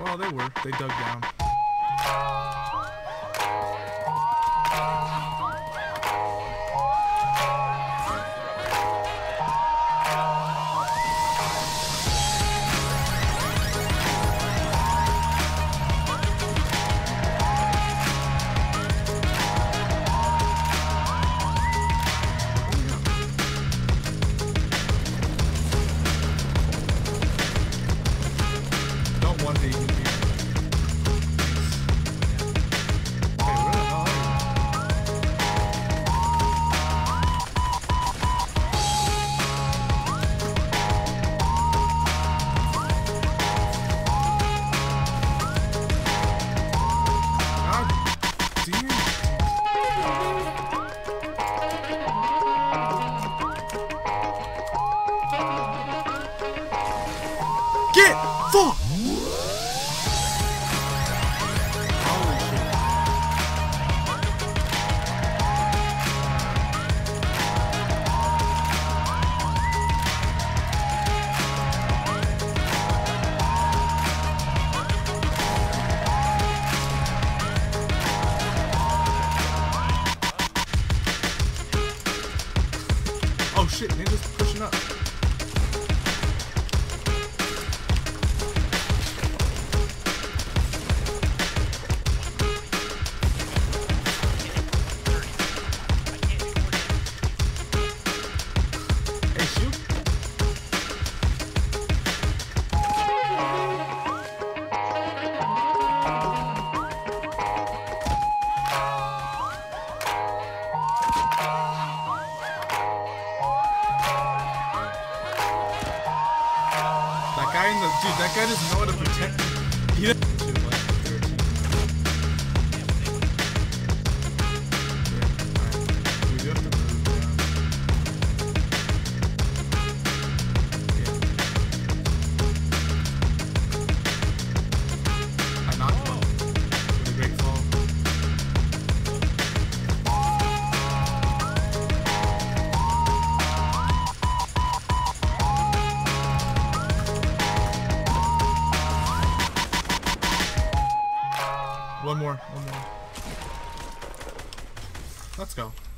Well, they were. They dug down. Don't want to even be. Okay, where the hell are you? God damn. Get fucked! Holy shit. Oh shit, ninja's pushing up. Hey, shoot. That guy in the dude, that guy doesn't know how to protect. He doesn't. Shit, like 13. Yeah, alright. We do have to move down. Yeah. I knocked him out with a great fall. One more. Let's go.